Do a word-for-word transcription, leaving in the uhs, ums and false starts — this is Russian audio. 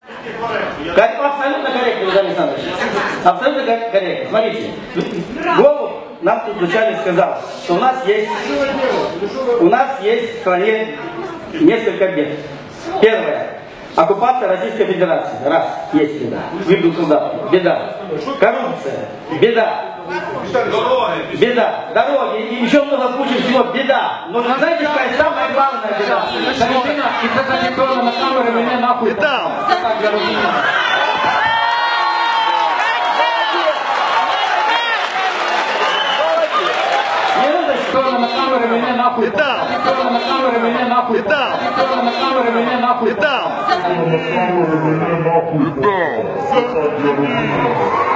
Как, абсолютно корректно, Владимир Александрович. Абсолютно корректно. Смотрите, Голуб нам тут вначале сказал, что у нас есть, у нас есть в стране несколько бед. Первое. Оккупация Российской Федерации. Раз. Есть беда. Выйду сюда. Беда. Коррупция. Беда. Беда. Дороги. И еще много кучи всего. Беда. Но знаете, какая самая главная беда? Картина и традиционно на камеры меня нахуй. Беда. На камеры меня нахуй. Беда. На камеры меня нахуй. Беда. На камеры меня нахуй. Беда.